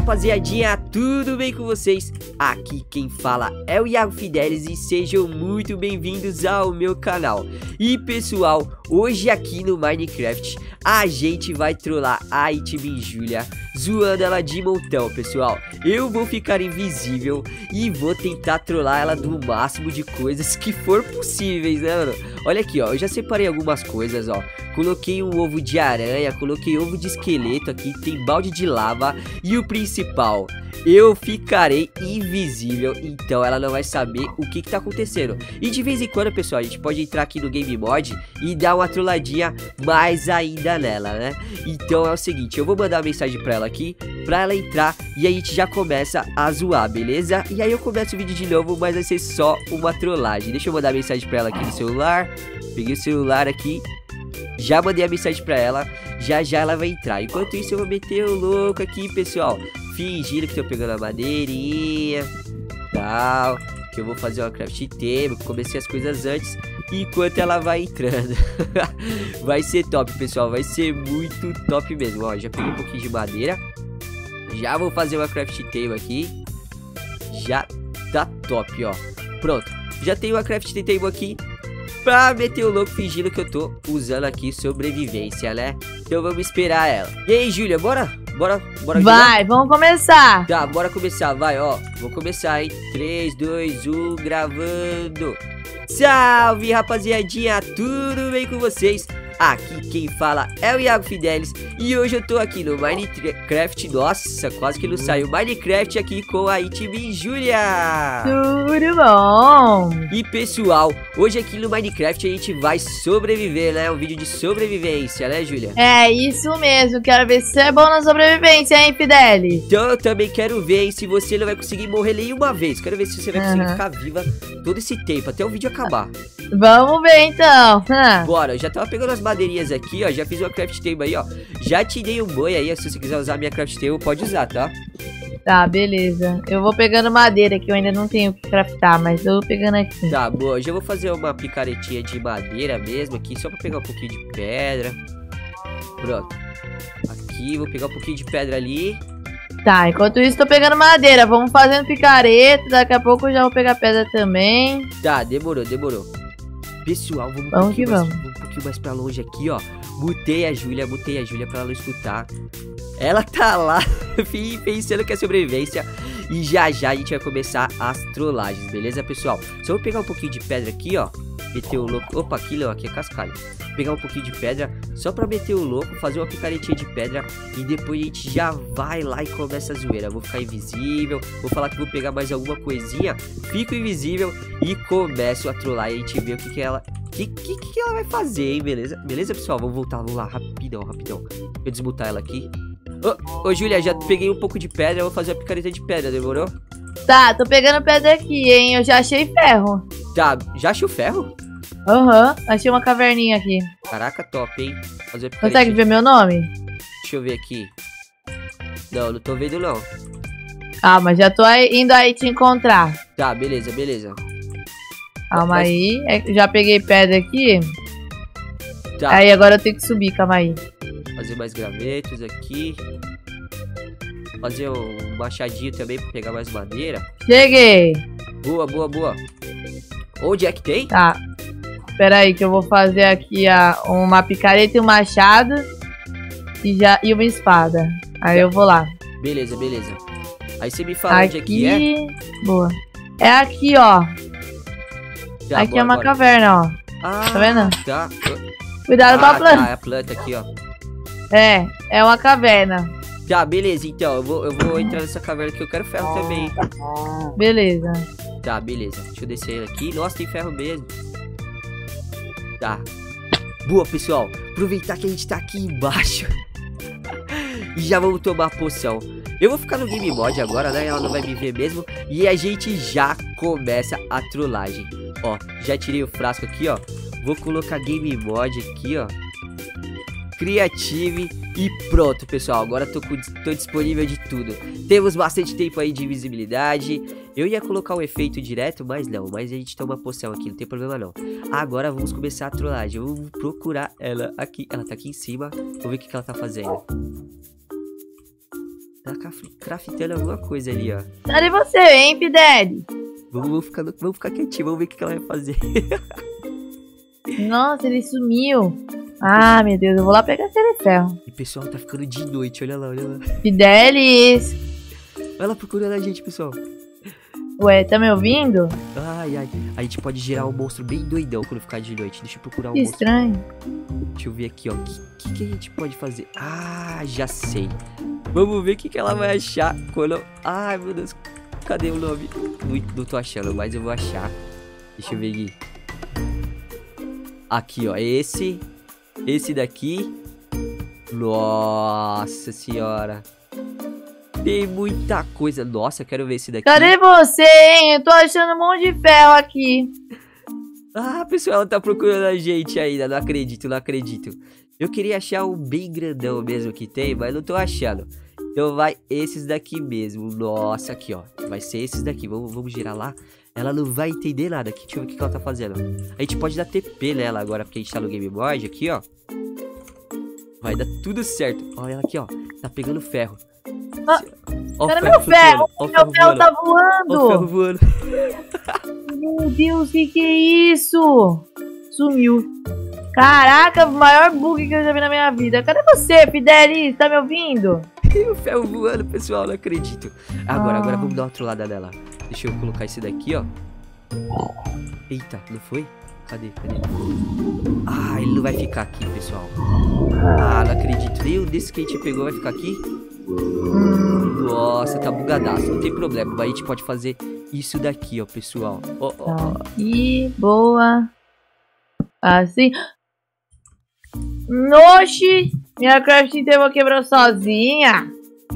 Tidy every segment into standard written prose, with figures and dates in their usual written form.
rapaziadinha, tudo bem com vocês? Aqui quem fala é o Iago Fidelis e sejam muito bem-vindos ao meu canal. E pessoal, hoje aqui no Minecraft a gente vai trollar a Julia, zoando ela de montão, pessoal. Eu vou ficar invisível e vou tentar trollar ela do máximo de coisas que for possíveis, né, mano? Olha aqui, ó, eu já separei algumas coisas, ó. Coloquei um ovo de aranha, coloquei ovo de esqueleto aqui, tem balde de lava e o principal, eu ficarei invisível, então ela não vai saber o que tá acontecendo. E de vez em quando, pessoal, a gente pode entrar aqui no Game Mod e dar uma trolladinha mais ainda nela, né? Então é o seguinte, eu vou mandar uma mensagem pra ela aqui, pra ela entrar e a gente já começa a zoar, beleza? E aí eu começo o vídeo de novo, mas vai ser só uma trollagem. Deixa eu mandar mensagem pra ela aqui no celular. Peguei o celular aqui, já mandei a mensagem pra ela, já ela vai entrar. Enquanto isso eu vou meter o louco aqui, pessoal, fingindo que tô pegando a madeirinha, tal, que eu vou fazer uma craft table, que comecei as coisas antes, enquanto ela vai entrando. Vai ser top, pessoal, vai ser muito top mesmo. Ó, já peguei um pouquinho de madeira, já vou fazer uma craft table aqui, já tá top, ó. Pronto, já tenho uma craft table aqui pra meter o louco fingindo que eu tô usando aqui sobrevivência, né? Então vamos esperar ela. E aí, Júlia, bora vai, vamos começar. Tá, bora começar, vai, ó. Vou começar, hein? 3, 2, 1, gravando. Salve, rapaziadinha, tudo bem com vocês? Aqui quem fala é o Iago Fidelis e hoje eu tô aqui no Minecraft. Nossa, quase que não saiu. Minecraft aqui com a Julia. Tudo bom? E pessoal, hoje aqui no Minecraft a gente vai sobreviver, né? Um vídeo de sobrevivência, né, Julia? É isso mesmo, quero ver se você é bom na sobrevivência, hein, Fidelis? Então eu também quero ver, hein, se você não vai conseguir morrer nenhuma vez. Quero ver se você vai conseguir ficar viva todo esse tempo, até o vídeo acabar. Vamos ver então. Bora, eu já tava pegando as madeirinhas aqui, ó. Já fiz uma craft table aí, ó. Já te dei um banho aí, se você quiser usar a minha craft table, pode usar, tá? Tá, beleza. Eu vou pegando madeira, que eu ainda não tenho o que craftar, mas eu vou pegando aqui. Tá, boa. Eu já vou fazer uma picaretinha de madeira mesmo aqui, só pra pegar um pouquinho de pedra. Pronto. Aqui, vou pegar um pouquinho de pedra ali. Tá, enquanto isso tô pegando madeira. Vamos fazendo picareta, daqui a pouco eu já vou pegar pedra também. Tá, demorou. Pessoal, vamos um pouquinho mais pra longe aqui, ó. Mutei a Julia pra ela não escutar. Ela tá lá pensando que é sobrevivência. E já a gente vai começar as trollagens, beleza, pessoal? Só vou pegar um pouquinho de pedra aqui, ó. Meter o louco. Opa, aqui não, aqui é cascalho. Pegar um pouquinho de pedra só pra meter o louco, fazer uma picaretinha de pedra. E depois a gente já vai lá e começa a zoeira. Vou ficar invisível, vou falar que vou pegar mais alguma coisinha, fico invisível e começo a trollar. E a gente vê o que ela... que ela vai fazer, hein, beleza? Beleza, pessoal? Vamos lá, rapidão. Deixa eu desmutar ela aqui. Ô, Julia, já peguei um pouco de pedra, eu vou fazer a picareta de pedra, demorou? Tá, tô pegando pedra aqui, hein? Eu já achei ferro. Tá, já achou ferro? Aham, achei uma caverninha aqui. Caraca, top, hein? Fazer a Consegue ver meu nome? Deixa eu ver aqui. Não tô vendo, não. Ah, mas já tô indo aí te encontrar. Tá, beleza. Calma aí, já peguei pedra aqui. Tá. Aí agora eu tenho que subir, calma aí. Fazer mais gravetos aqui. Fazer um machadinho também pra pegar mais madeira. Cheguei. Boa. Onde é que tem? Tá. Espera aí que eu vou fazer aqui uma picareta e um machado. E uma espada. Aí eu vou lá. Beleza. Aí você me fala onde é que é. Boa. É aqui, ó. Tá, aqui é uma caverna, ó. Ah, tá vendo? Tá. Cuidado com a planta. Tá, é a planta aqui, ó. É uma caverna. Tá, beleza, então. Eu vou entrar nessa caverna que eu quero ferro também. Beleza. Tá, beleza. Deixa eu descer ele aqui. Nossa, tem ferro mesmo. Tá. Boa, pessoal. Aproveitar que a gente tá aqui embaixo. E já vamos tomar a poção. Eu vou ficar no Game Mod agora, né? Ela não vai me ver mesmo. E a gente já começa a trollagem. Ó, já tirei o frasco aqui, ó. Vou colocar Game Mod aqui, ó. Creative e pronto, pessoal. Agora tô disponível de tudo. Temos bastante tempo aí de invisibilidade. Eu ia colocar um efeito direto, mas não. Mas a gente toma poção aqui, não tem problema não. Agora vamos começar a trollagem. Eu vou procurar ela aqui. Ela tá aqui em cima. Vou ver o que ela tá fazendo. tá craftando alguma coisa ali, ó. Cadê você, hein, Fidelis? Vamos ficar quietinho, vamos ver o que ela vai fazer. Nossa, ele sumiu. Ah, meu Deus, eu vou lá pegar aquele ferro. E pessoal, tá ficando de noite, olha lá, olha lá. Fidelis. Vai lá procurando a gente, pessoal. Ué, tá me ouvindo? Ai, ai. A gente pode gerar um monstro bem doidão quando ficar de noite. Deixa eu procurar um Que monstro. estranho. Deixa eu ver aqui, ó. O que a gente pode fazer? Ah, já sei. Vamos ver o que ela vai achar quando... Ai, meu Deus. Cadê o nome? Não tô achando, mas eu vou achar. Deixa eu ver aqui. Aqui, ó. Esse daqui. Nossa senhora. Tem muita coisa. Nossa, eu quero ver esse daqui. Cadê você, hein? Eu tô achando um monte de ferro aqui. Ah, pessoal, ela tá procurando a gente ainda. Não acredito, não acredito. Eu queria achar um bem grandão mesmo que tem, mas não tô achando. Então vai esses daqui mesmo. Nossa, aqui, ó. Vai ser esses daqui. Vamos girar lá. Ela não vai entender nada aqui. Deixa eu ver o que ela tá fazendo. A gente pode dar TP nela agora, porque a gente tá no Game Mode aqui, ó. Vai dar tudo certo. Olha ela aqui, ó. Tá pegando ferro. Ó, Cadê meu ferro? Ó, Meu ferro tá Ó, o ferro voando. voando. Meu Deus, que é isso? Sumiu. Caraca, o maior bug que eu já vi na minha vida. Cadê você, Fidelis? Tá me ouvindo? O ferro voando, pessoal. Não acredito. Agora vamos dar uma trollada nela. Deixa eu colocar esse daqui, ó. Eita, não foi? Cadê? Ah, ele não vai ficar aqui, pessoal. Ah, não acredito. Nem um desses que a gente pegou vai ficar aqui. Nossa, tá bugadaço. Não tem problema. Mas a gente pode fazer isso daqui, ó, pessoal. Ó, ó, ó. Aqui, boa. Assim. Noxe! Minha crafting table quebrou sozinha.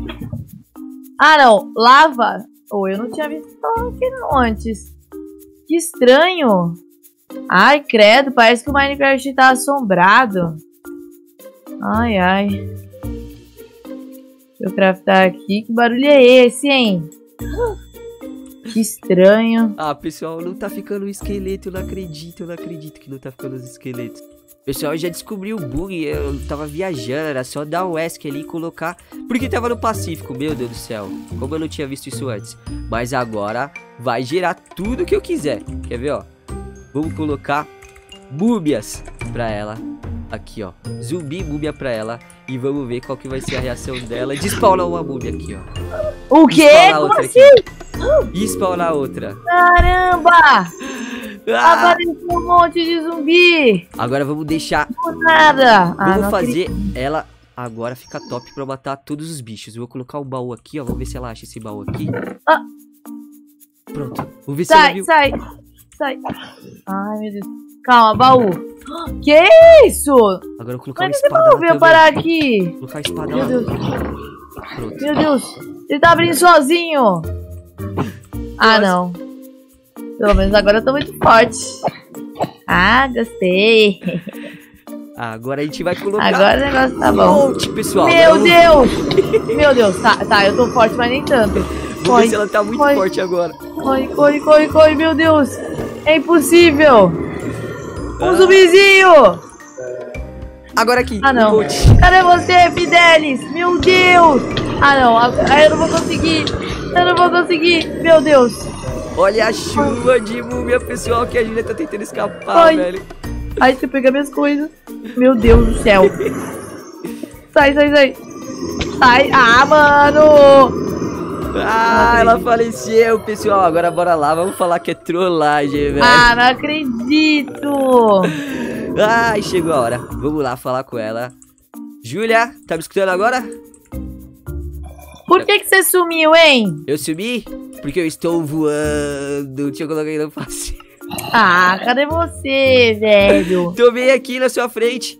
Ah, não. Lava. Oh, eu não tinha visto aqui não antes. Que estranho. Ai, credo. Parece que o Minecraft tá assombrado. Ai, ai. Deixa eu craftar aqui. Que barulho é esse, hein? Que estranho. Ah, pessoal, não tá ficando um esqueleto. Eu não acredito que não tá ficando os esqueletos. Pessoal, eu já descobri o bug. Eu tava viajando, era só dar o ESC ali e colocar. Porque tava no Pacífico, meu Deus do céu. Como eu não tinha visto isso antes. Mas agora vai gerar tudo que eu quiser. Quer ver, ó? Vamos colocar múmias pra ela. Aqui, ó. Zumbi múmia pra ela. E vamos ver qual que vai ser a reação dela. Despawnar uma múmia aqui, ó. O quê? Como assim? E spawnar outra. Caramba! Ah! Apareceu um monte de zumbi! Agora vamos deixar. Por nada! Vamos fazer ela agora ficar top pra matar todos os bichos. Eu vou colocar um baú aqui, ó. Vamos ver se ela acha esse baú aqui. Ah. Pronto. Vamos ver se ela viu. Sai! Ai, meu Deus. Calma, baú. Que isso? Agora eu vou colocar uma Mas esse espada baú lá veio também. parar aqui. Vou colocar a espada Meu lá. Deus. Pronto. Meu Deus. Ele tá abrindo sozinho. Ah, não. Pelo menos agora eu tô muito forte. Ah, gostei. Agora a gente vai colocar Agora o negócio tá um bom. monte, pessoal. Meu Deus. Meu Deus. Tá, eu tô forte, mas nem tanto. Vamos ver se ela tá muito forte agora. Corre, meu Deus. É impossível. Um zumbizinho. Agora aqui. Ah, não. Um monte. Cadê você, Fidelis? Meu Deus. Ah, não. Eu não vou conseguir. Meu Deus. Olha a chuva de múmia, pessoal, que a Julia tá tentando escapar, Ai. velho. Ai, deixa eu pegar minhas coisas. Meu Deus do céu. Sai. Ah, mano. Ah, ela faleceu, pessoal. Agora bora lá, vamos falar que é trollagem, velho. Ah, não acredito. Ai, chegou a hora. Vamos lá falar com ela. Júlia, tá me escutando agora? Por que você sumiu, hein? Eu subi porque eu estou voando. Deixa eu colocar aí no passe. Ah, cadê você, velho? Tô bem aqui na sua frente.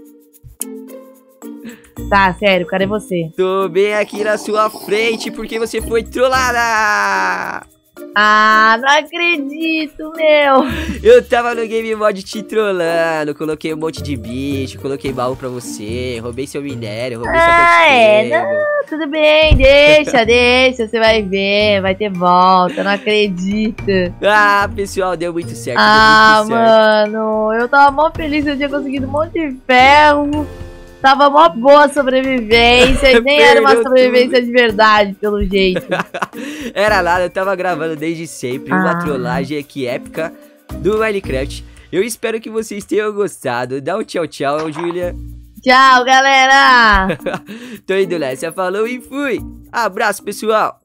Tá, sério, cadê você? Tô bem aqui na sua frente porque você foi trollada. Ah, não acredito, meu. Eu tava no Game Mode te trollando. Coloquei um monte de bicho, coloquei baú pra você, roubei seu minério, roubei sua não, tudo bem, deixa, você vai ver, vai ter volta, não acredito. Ah, pessoal, deu muito certo, Ah, deu muito certo. mano, eu tava mó feliz que eu tinha conseguido um monte de ferro. Tava mó boa a sobrevivência e nem era uma sobrevivência de verdade, pelo jeito. Era nada, eu tava gravando desde sempre uma trollagem aqui épica do Minecraft. Eu espero que vocês tenham gostado. Dá um tchau, tchau, Júlia. Tchau, galera! Tô indo nessa, falou e fui. Abraço, pessoal.